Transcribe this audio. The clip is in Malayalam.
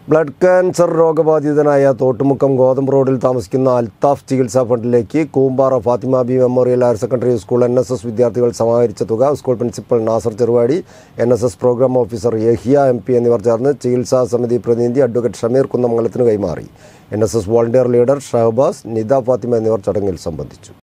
ബ്ലഡ് ക്യാൻസർ രോഗബാധിതനായ തോട്ടുമുക്കം ഗോതമ്പ് റോഡിൽ താമസിക്കുന്ന അൽത്താഫ് ചികിത്സാ ഫണ്ടിലേക്ക് Koombara Fathima Bi memorial higher secondary school NSS വിദ്യാർത്ഥികൾ സമാഹരിച്ച തുക school principal Nasar Cheruvadi, NSS programme officer Yahiya MP എന്നിവർ ചേർന്ന് ചികിത്സാ സമിതി പ്രതിനിധി അഡ്വക്കേറ്റ് ഷമീർ കുന്നമംഗലത്തിന് കൈമാറി. NSS volunteer leader Shahabas, Nida Fathima എന്നിവർ ചടങ്ങിൽ സംബന്ധിച്ചു.